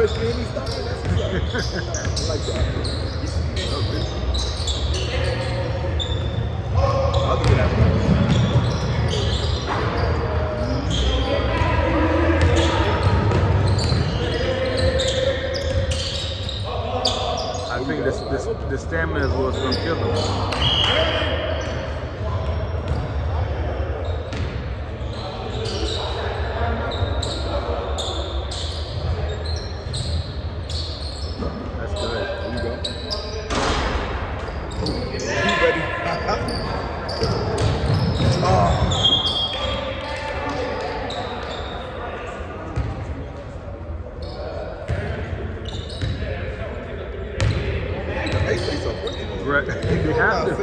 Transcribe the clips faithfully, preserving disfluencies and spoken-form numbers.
push me and he stopped it. That's I like that. I'll do that. I think this this the stamina is what's gonna kill him. They have to.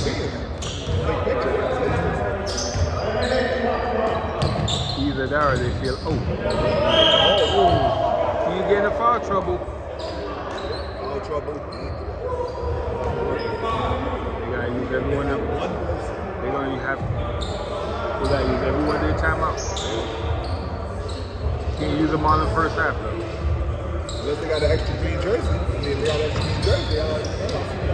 Either that or they feel, oh, oh, oh. You get in foul trouble. Foul trouble. They gotta use everyone. They're gonna have. They gotta use everyone their timeout. Can't use them all in the first half though. Unless they got an extra green jersey. I mean, they got an extra green jersey. I like,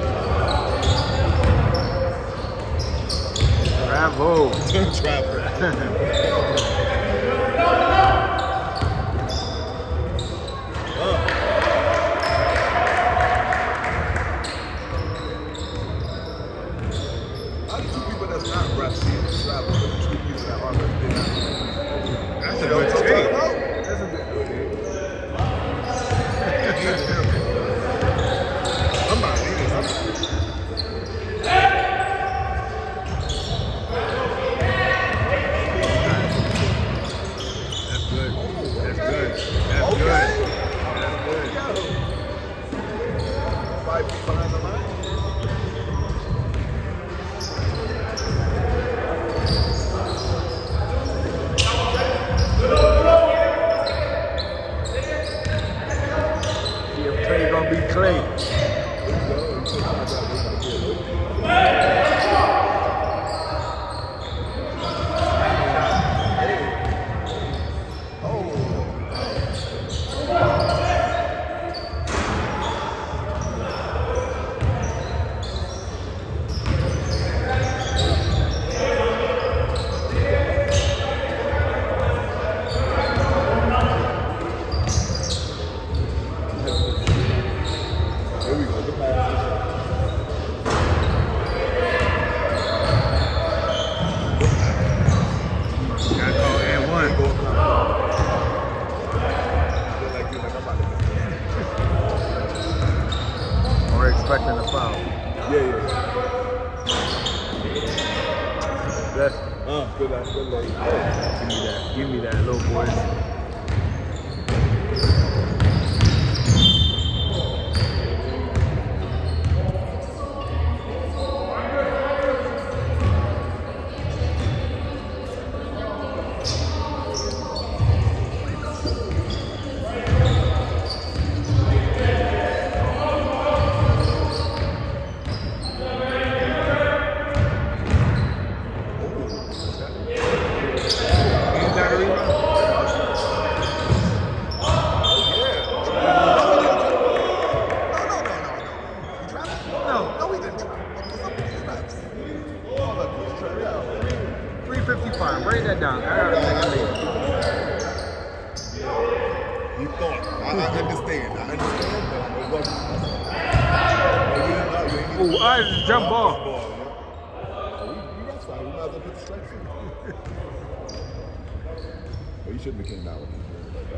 Bravo. Travel. How do two people that's not refs see travel, but two people that are refs did not? That's a good take. That's a good I'm not leaving. I'm not leaving. Behind the line. Yeah, Clay gonna be Clay. Expecting a foul. Yeah, yeah. That's uh, good, that's good lady. Give me that. Give me that, little boys. Write that down. I gotta take it later. You thought. I, I understand. I understand, but it wasn't. Oh, I just jump ball. You got five. You might as well put the strikes in. Well, you shouldn't have came out with that.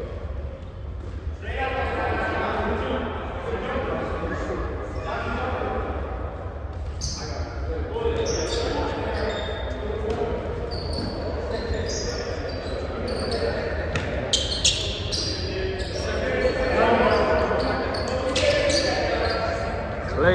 Clay.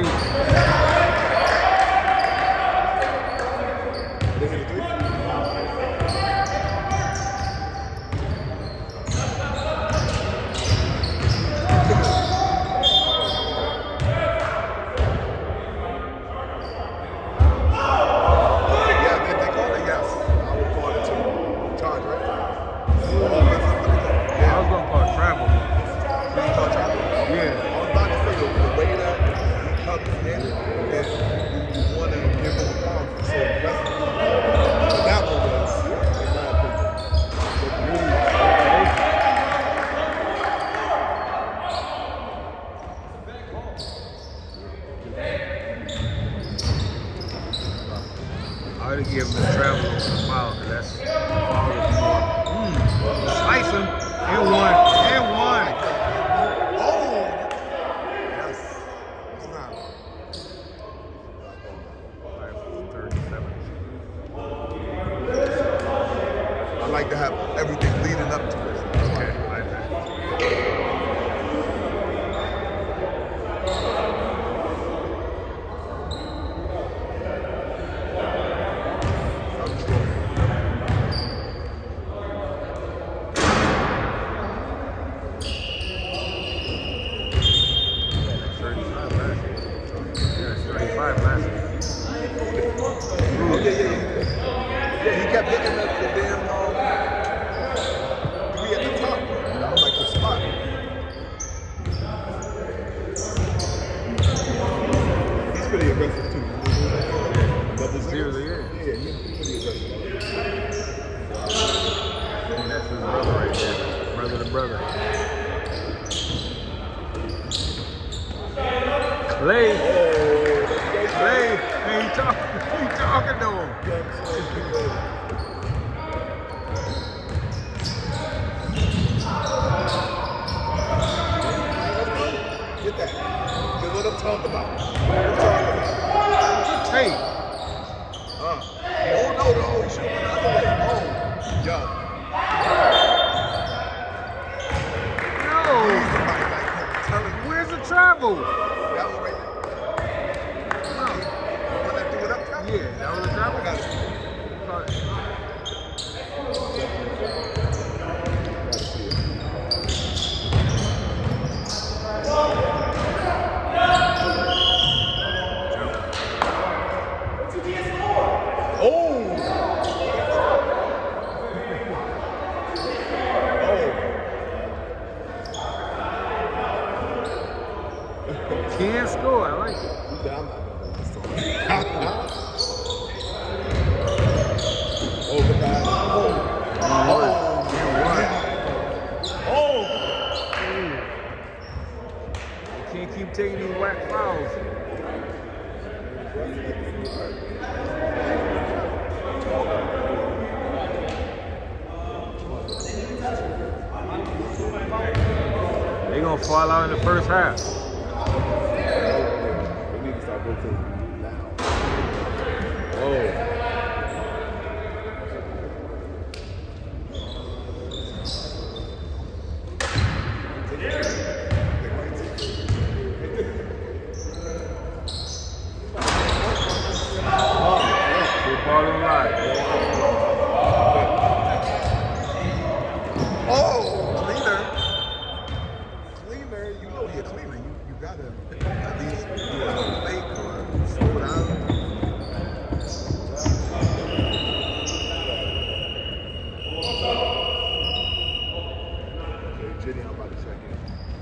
give him the travel over the mile, because that's all is more. Mm. Slice him. And one. And one. Oh! Yes. It's not. thirty-seven. I like to have everything leading up to it. Okay, I like that. Clay, Clay, hey, he talking, he talking to him. Get that. Get what I'm talking about. What I'm talking about. Hey. Uh. Oh, no, no. He should have went the other way. Oh, yo. No. Where's the travel? That one right there. No. When I do it up top? Yeah, that was the travel? I got it. Can't score, I like it. Oh, the guy. Oh. Oh. Oh. Oh. You can't keep taking these whack fouls. They're going to fall out in the first half. Oh. Good ball on line. Oh, cleaner. Cleaner, you know you're cleaner. You, you gotta at least do a little fake or slow down. Okay, Jenny, I'm about to check in.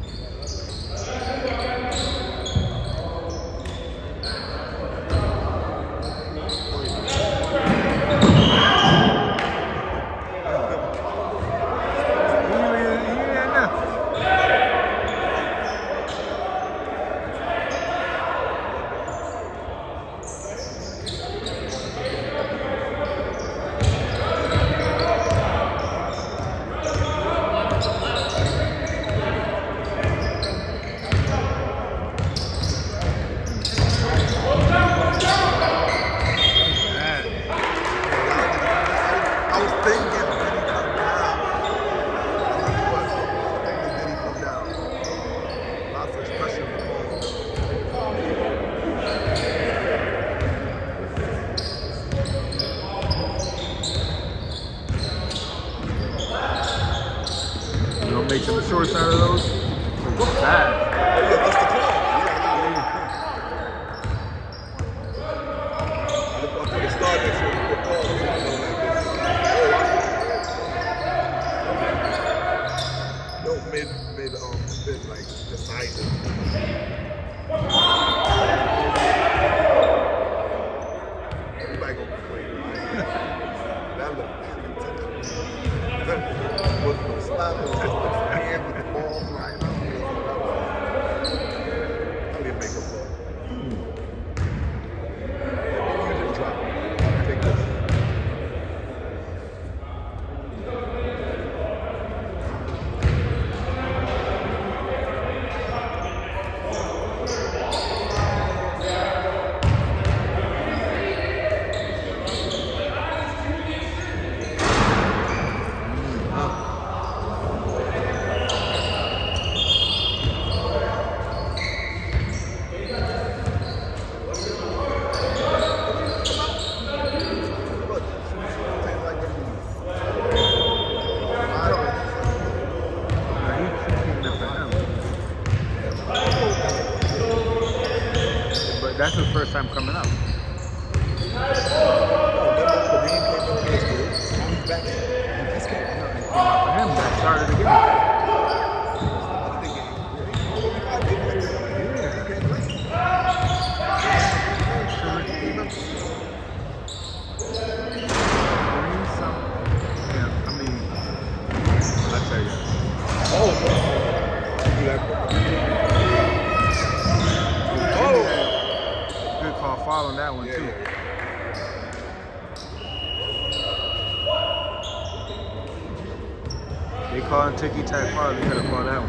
Make some short side of those. Look bad. Oh, yeah, that's the call. Yeah, I put a star next to it. Put calls like this. Oh, no, mid, mid, um, mid, like, decisive. Everybody go play, right? That looked was no slap on his hand with the ball flying out. I didn't make a ball. You just drop it. Take this. coming up. For him, that started the game. Yeah, I mean, I tell you. Oh, Oh, good call foul on that one yeah, too. yeah, yeah. They call him ticky tack foul. They could have called that one.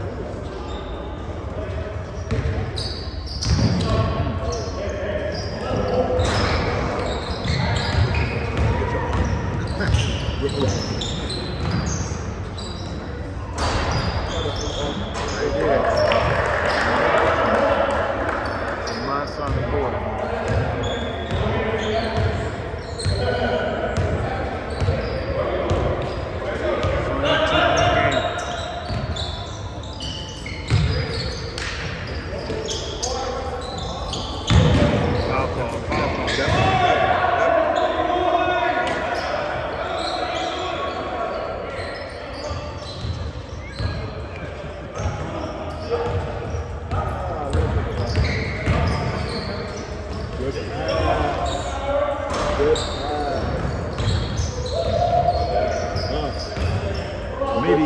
Right there. Mine's on the board. Maybe.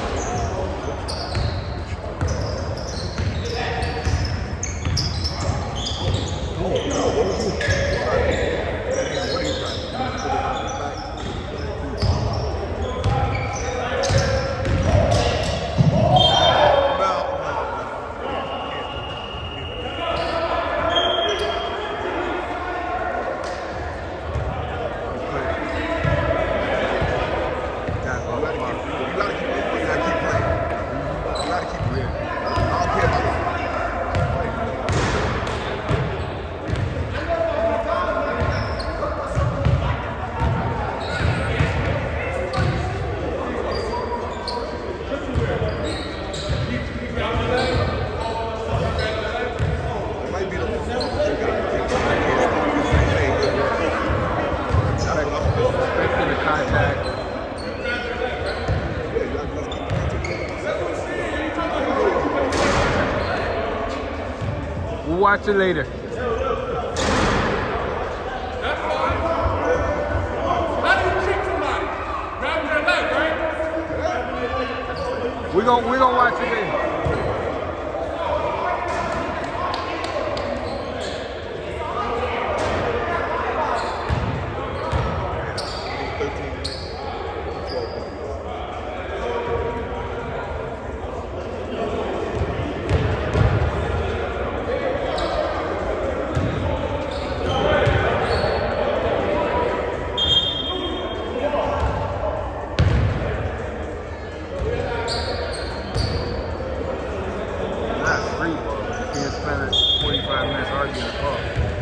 Expecting the contact. We'll watch it later. We're gonna we're gonna watch it later. forty-five minutes arguing the call.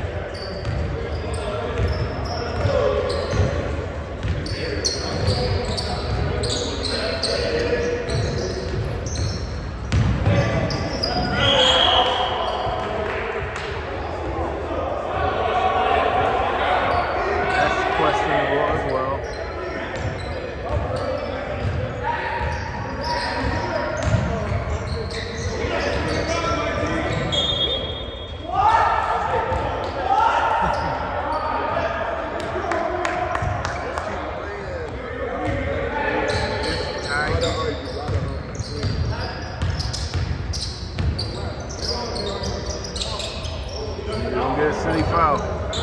That's questionable as well. Don't get a silly foul.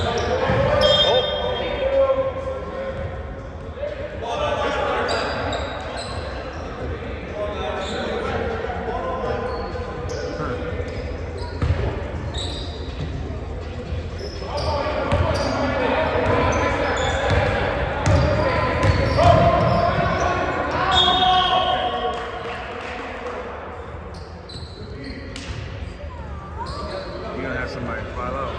You're gonna have somebody file out.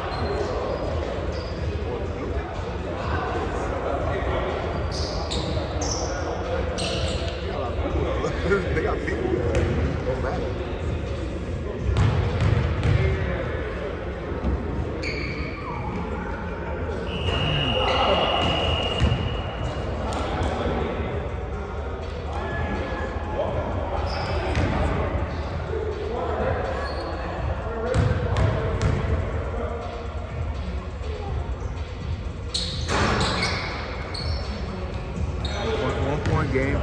They got people. Don't matter. game.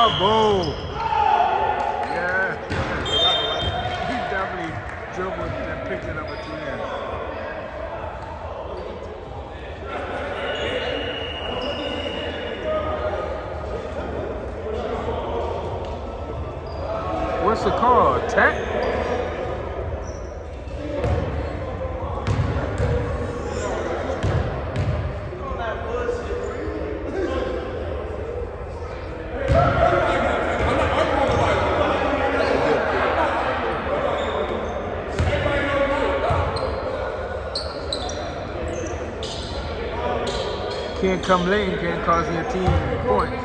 boom. Yeah. He definitely dribbled and picked it up at two ends. What's the call? Tech? Can't come late and can't cause your team points.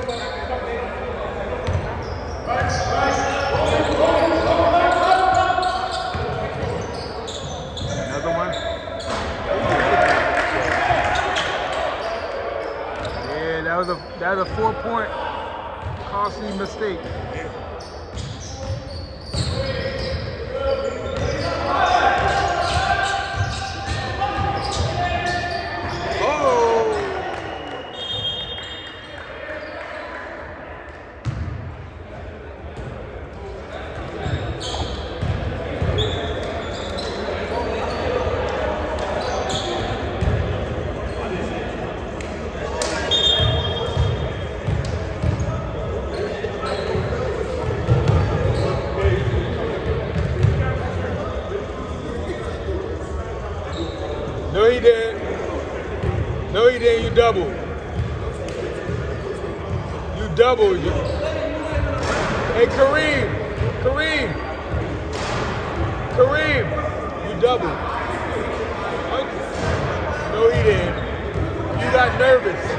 Another one. Yeah, that was a that was a four point costly mistake. No, he didn't. No, he didn't. You double. You double. You... Hey, Kareem. Kareem. Kareem. You double. No, he didn't. You got nervous.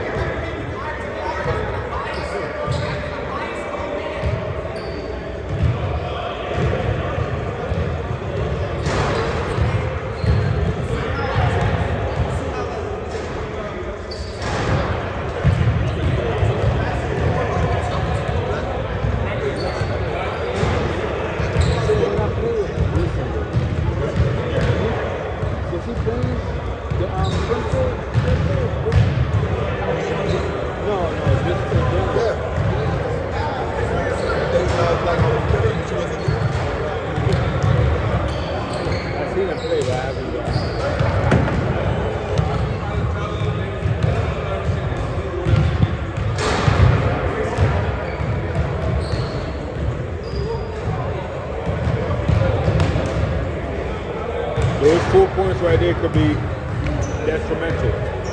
Those four points right there could be detrimental.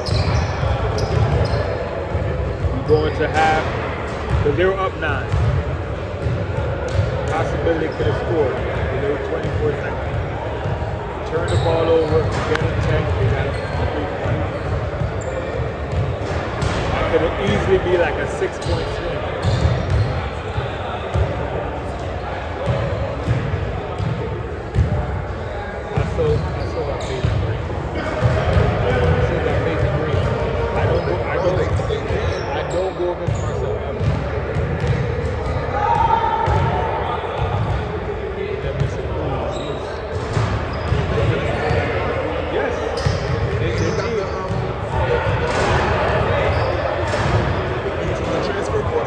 You go into half, because they were up nine. Possibility could have scored, but they were twenty-four seconds. Turn the ball over, get a check, they got a three point. That could have easily be like a six point swing. So, I saw that Mason Green. I saw that Mason Green. I don't go, I don't, I don't go against myself ever. That Mason Green, yes. They, they did. The transfer portal.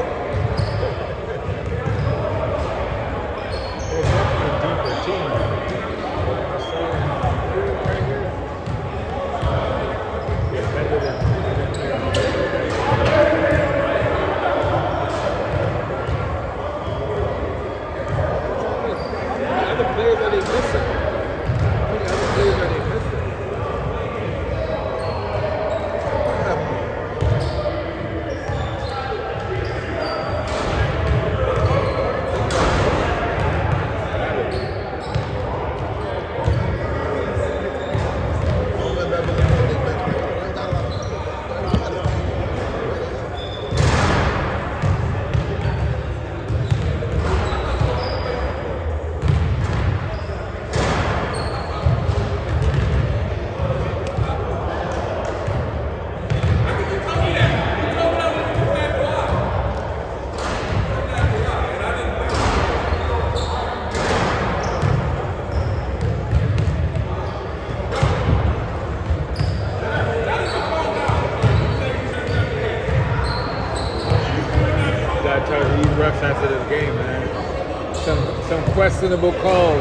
gotta tell these refs after this game, man. Some some questionable calls.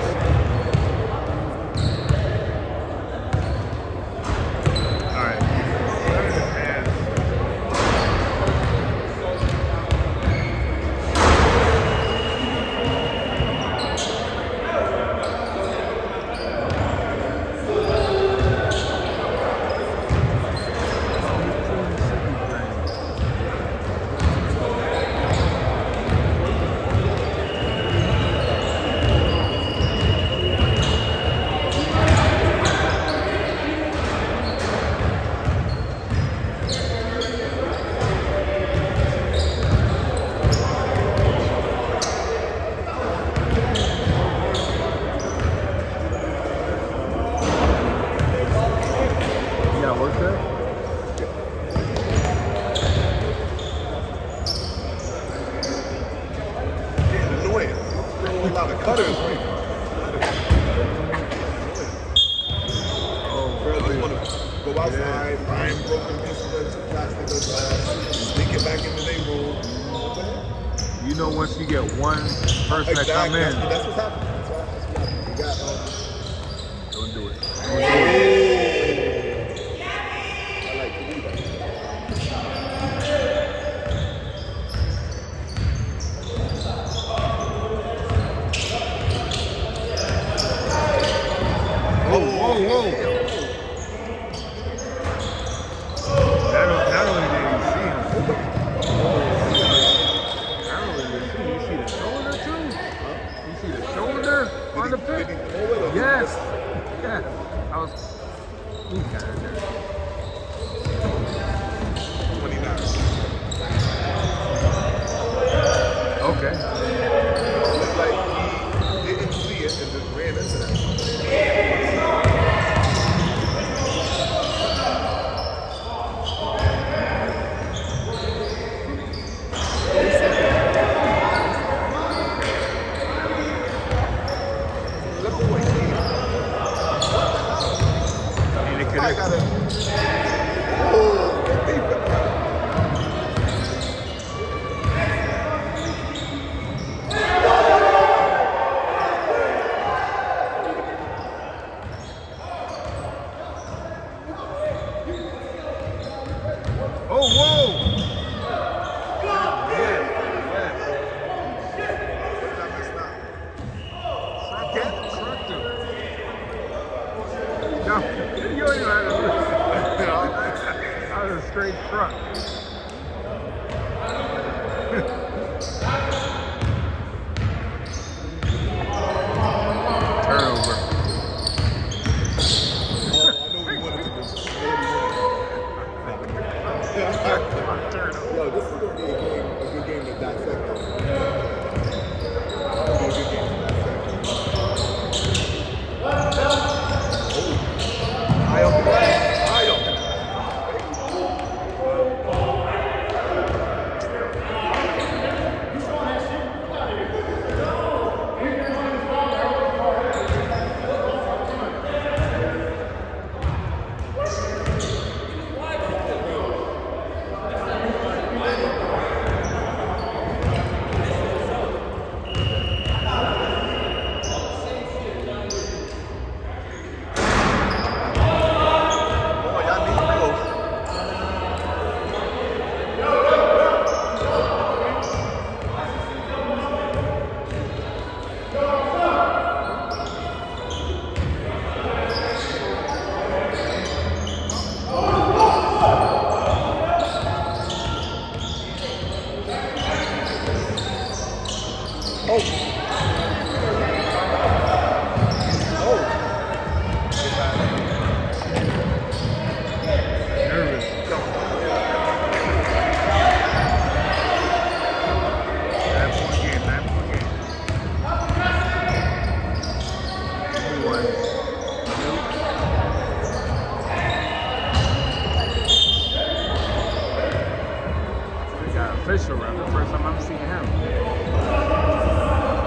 Fisher around the first time I'm seeing him.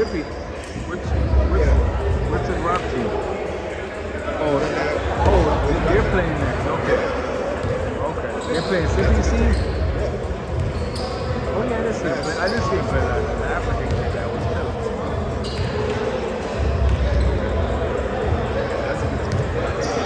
Mississippi. Which, which, Yeah. what's the rock team? Oh, And that- oh, they're playing next. Okay. Okay. They're playing C B C? Oh, yeah, that's it. I didn't see it play that. The African game that was too. That's a good team.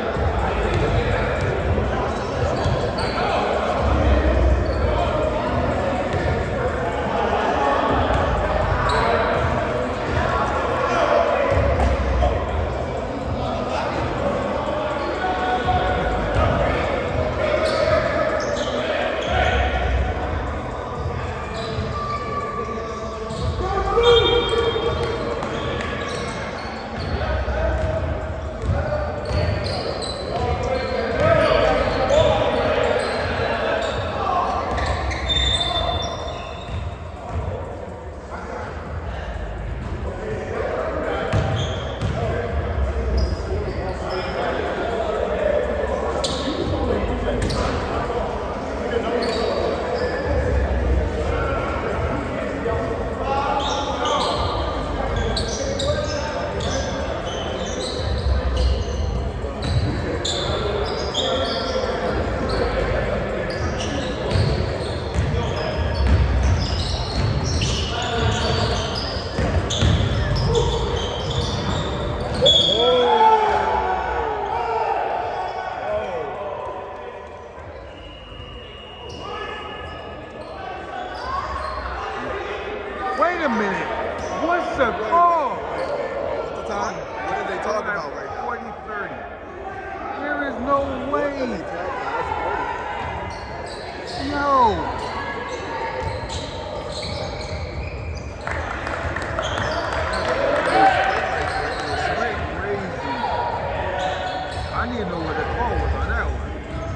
Wait a minute. What's the call? What's the time? What are they talking about right now? forty thirty. There is no way. Yo. I need to know what the call was on that one.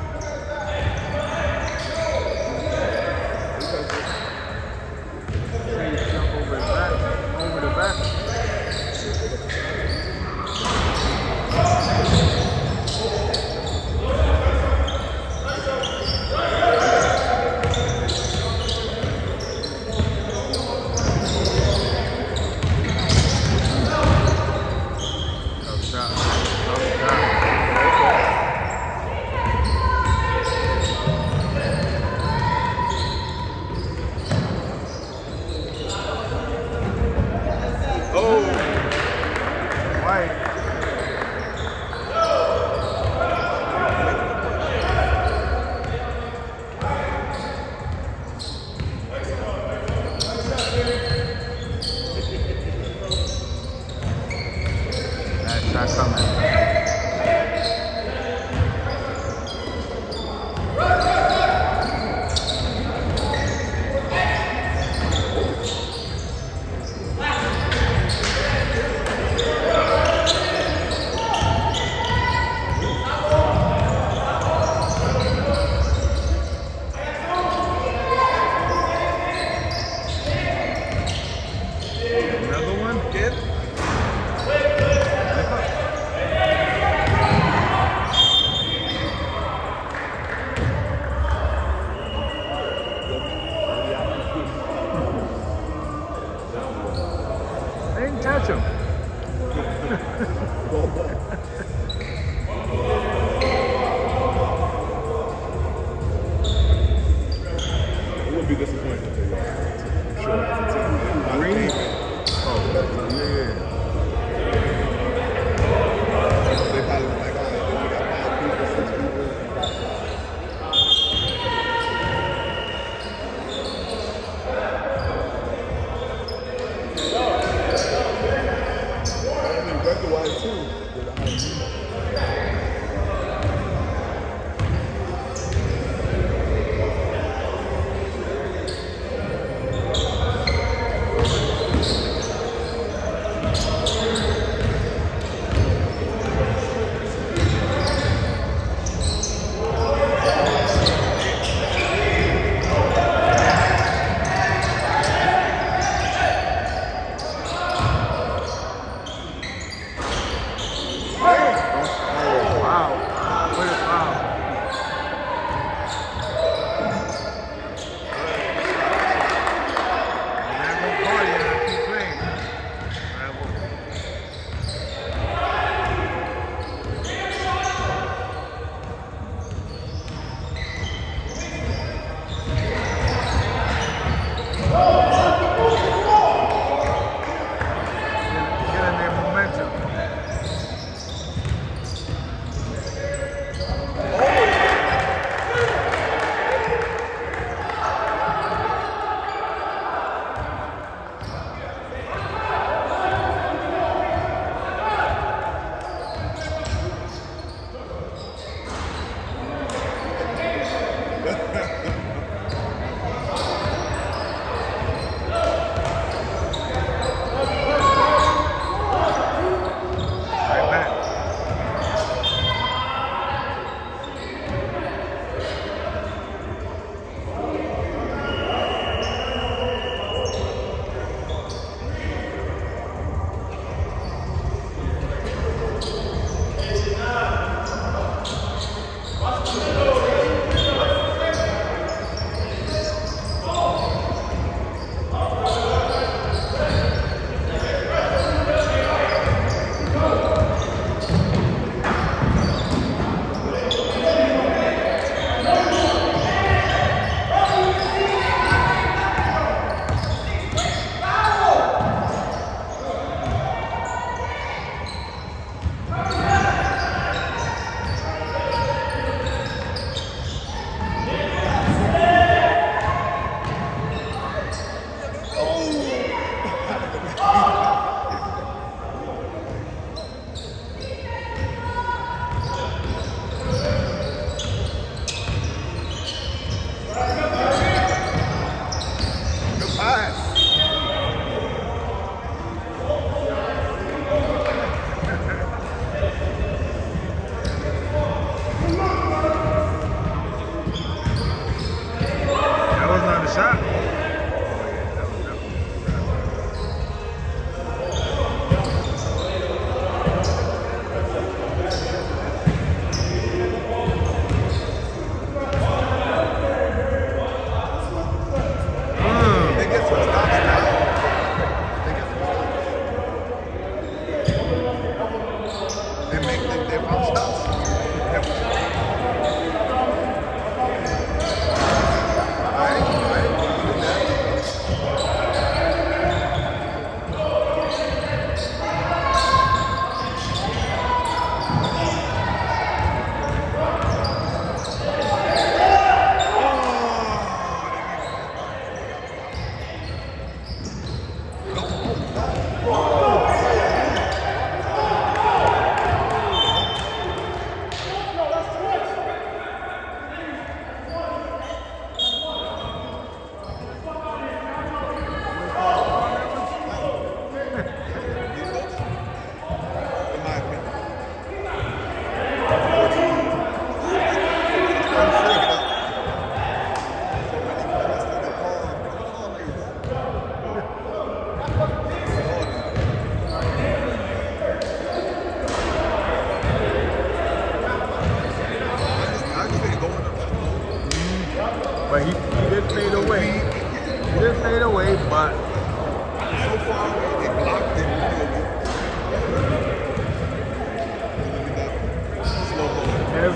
Say you jump over the back, over the back. Tough shot. Tough shot. Oh, White. That shot coming. Another one? again? They didn't touch him. It would be disappointing to you. I'm sure as a team. Not Green? David. Oh, yeah. They probably went like, all right, then we got five people, six people. I mean, record-wise, too, they're the highest.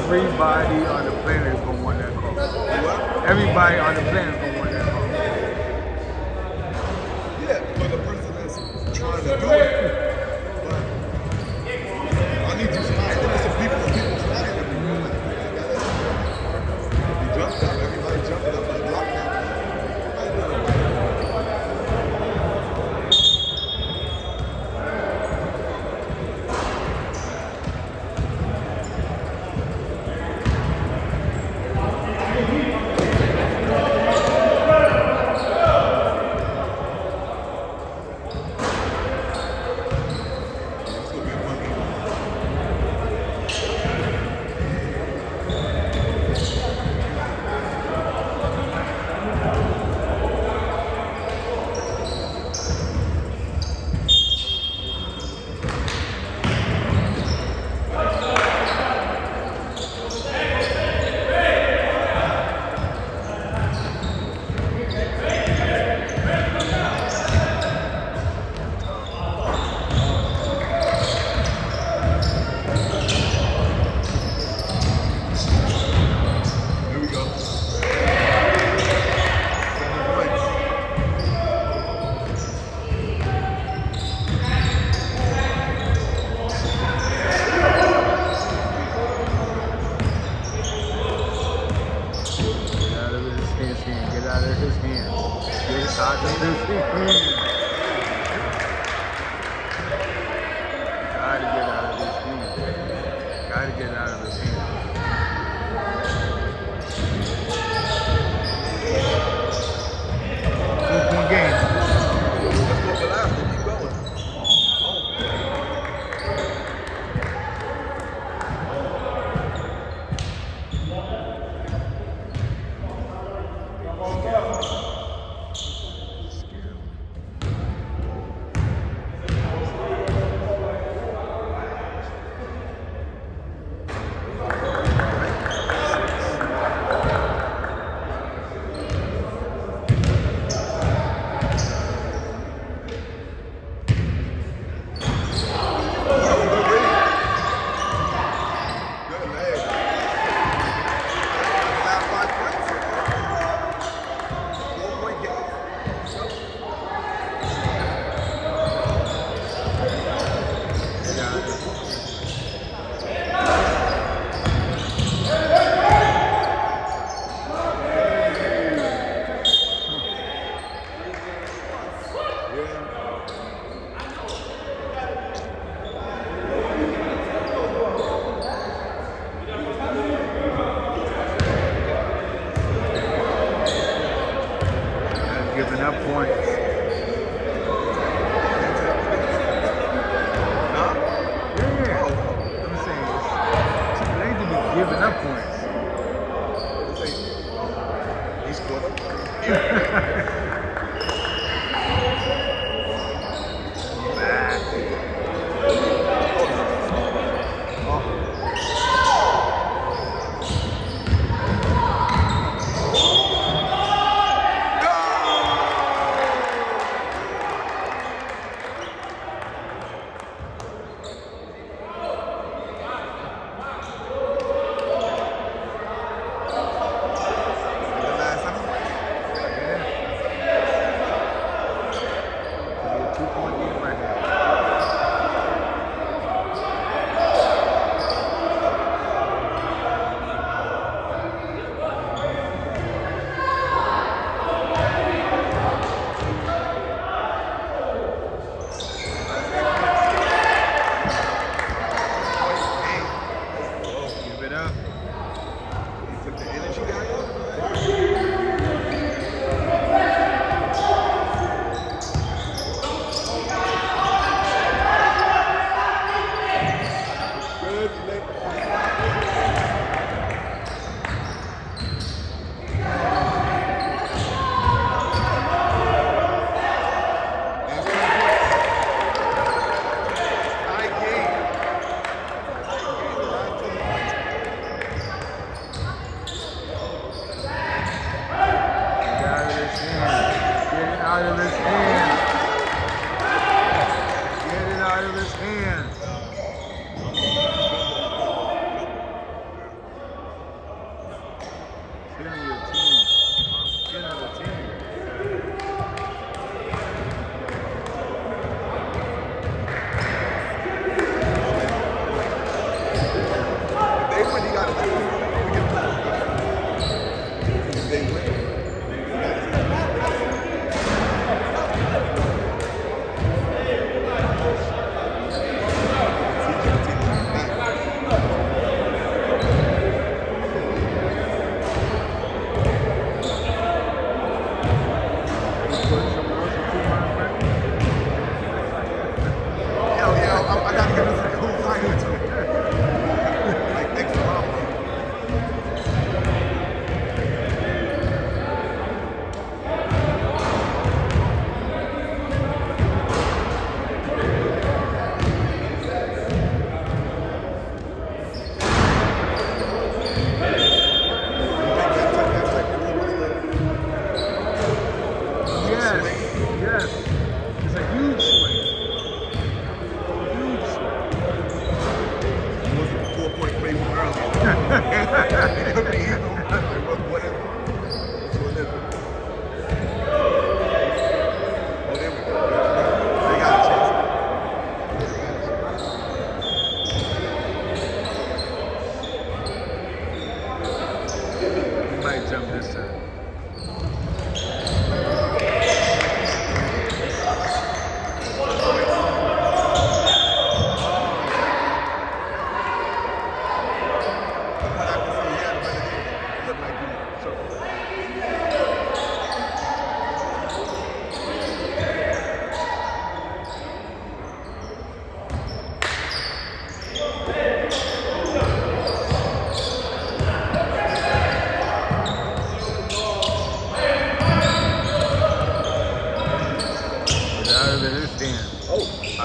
Everybody on the planet is gonna want that car. What? Everybody on the planet is gonna want that car. Yeah, for the person that's trying to do it. But I need to find there are some people, people flying at me. You jumped up, everybody jumping up and blocked that.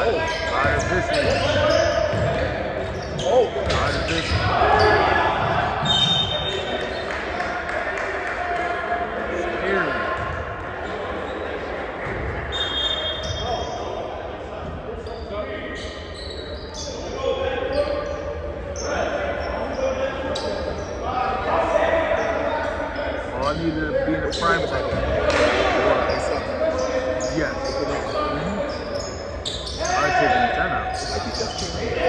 Artificial. Oh, Artificial. Scary. Oh, I need to be in the prime time. Yes. Mm-hmm. I'm taking the ten out. like you just came in.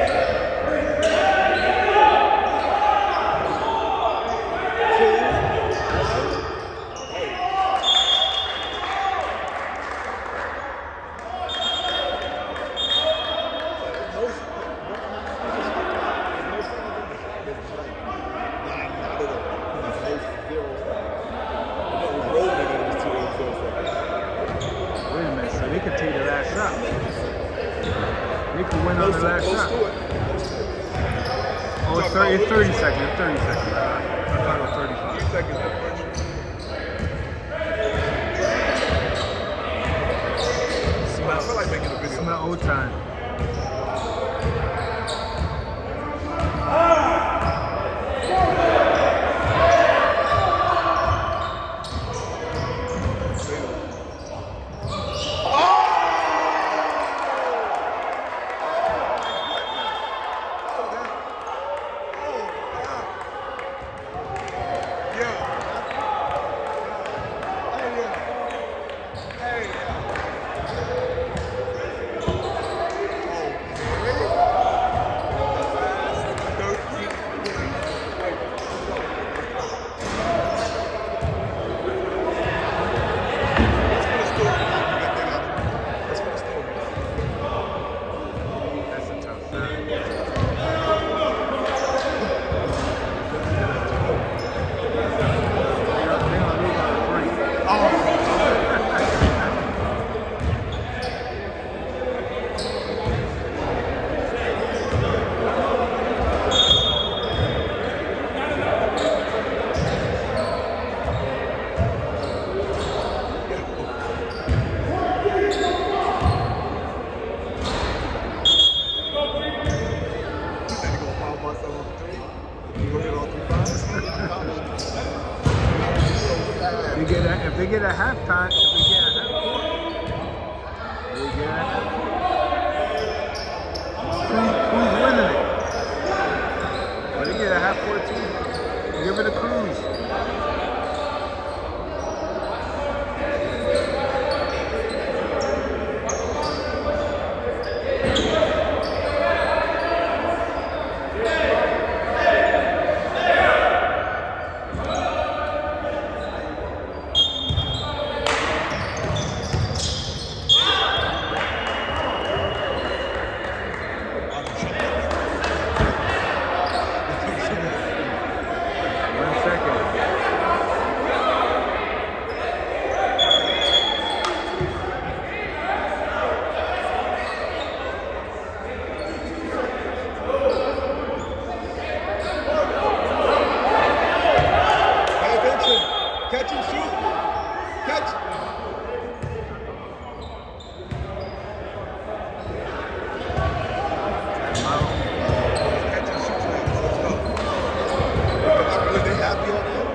Wait a minute, so they could take the last shot. They could win on the last shot. Oh, it's thirty, it's thirty seconds. It's thirty seconds. I thought it was thirty-five. Three seconds difference. I feel like making a video. Smell old time. That's a tough shot. They're gonna lose on the free. If they get a, if they get a halftime, if they get a half court, they get a half court. Who, who's winning it? Well, they get a half court too. Give it a cruise. One second. Pay attention. Catch and shoot. Catch. Catch and shoot. Let's go. Are they happy on that?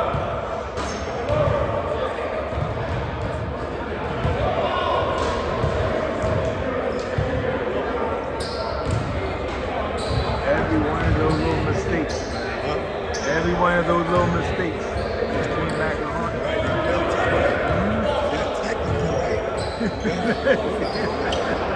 Every one of those little mistakes. Every one of those little mistakes just came back to haunt them. Right. They're technical, right?